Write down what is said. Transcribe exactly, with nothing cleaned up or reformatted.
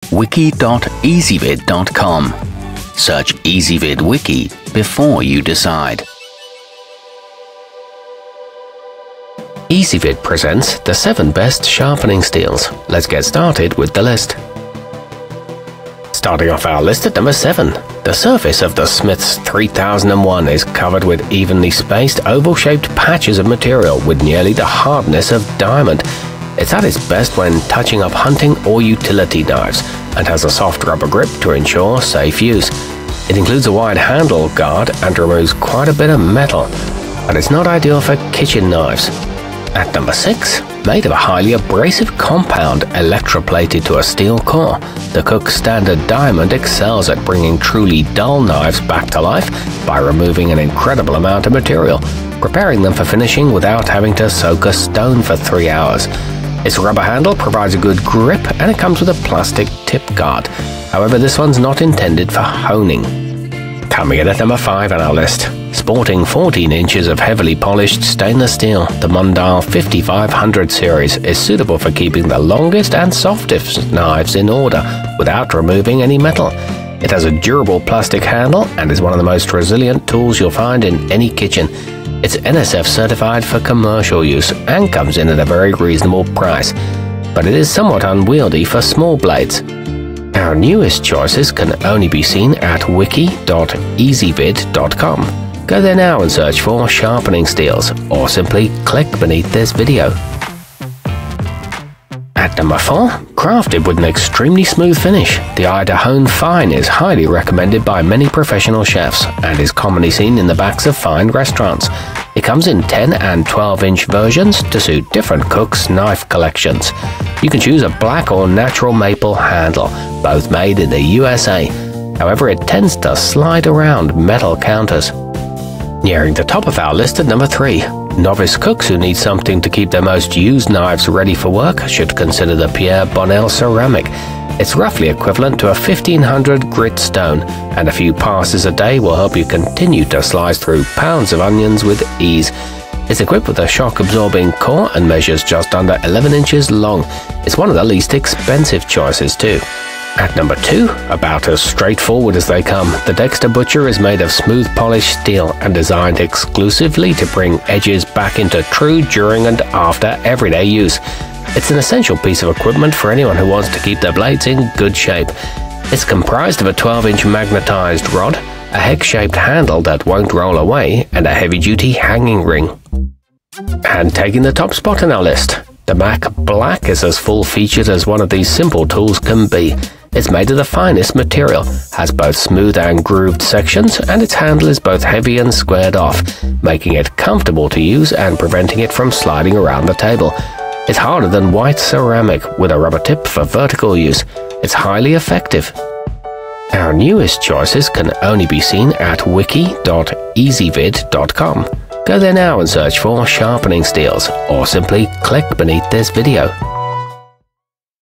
wiki dot ezvid dot com. Search Ezvid Wiki before you decide. Ezvid presents the seven best sharpening steels. Let's get started with the list. Starting off our list at number seven. The surface of the Smith's three thousand one is covered with evenly spaced oval-shaped patches of material with nearly the hardness of diamond. It's at its best when touching up hunting or utility knives, and has a soft rubber grip to ensure safe use. It includes a wide handle guard and removes quite a bit of metal, but it's not ideal for kitchen knives. At number six, made of a highly abrasive compound electroplated to a steel core, the Cook Standard Diamond excels at bringing truly dull knives back to life by removing an incredible amount of material, preparing them for finishing without having to soak a stone for three hours. Its rubber handle provides a good grip, and it comes with a plastic tip guard. However, this one's not intended for honing. Coming in at number five on our list. Sporting fourteen inches of heavily polished stainless steel, the Mundial fifty-five hundred series is suitable for keeping the longest and softest knives in order without removing any metal. It has a durable plastic handle and is one of the most resilient tools you'll find in any kitchen. It's N S F certified for commercial use and comes in at a very reasonable price, but it is somewhat unwieldy for small blades. Our newest choices can only be seen at wiki dot ezvid dot com. Go there now and search for Sharpening Steels, or simply click beneath this video. At number four, crafted with an extremely smooth finish, the idahone Fine is highly recommended by many professional chefs and is commonly seen in the backs of fine restaurants. It comes in ten and twelve inch versions to suit different cooks' knife collections. You can choose a black or natural maple handle, both made in the U S A. However, it tends to slide around metal counters. Nearing the top of our list at number three. Novice cooks who need something to keep their most used knives ready for work should consider the Pierre Bonnel ceramic. It's roughly equivalent to a fifteen hundred grit stone, and a few passes a day will help you continue to slice through pounds of onions with ease. It's equipped with a shock-absorbing core and measures just under eleven inches long. It's one of the least expensive choices too. At number two, about as straightforward as they come, the Dexter Butcher is made of smooth polished steel and designed exclusively to bring edges back into true during and after everyday use. It's an essential piece of equipment for anyone who wants to keep their blades in good shape. It's comprised of a twelve inch magnetized rod, a hex-shaped handle that won't roll away, and a heavy-duty hanging ring. And taking the top spot on our list, the Mac Black is as full-featured as one of these simple tools can be. It's made of the finest material, has both smooth and grooved sections, and its handle is both heavy and squared off, making it comfortable to use and preventing it from sliding around the table. It's harder than white ceramic with a rubber tip for vertical use. It's highly effective. Our newest choices can only be seen at wiki dot ezvid dot com. Go there now and search for Sharpening Steels, or simply click beneath this video.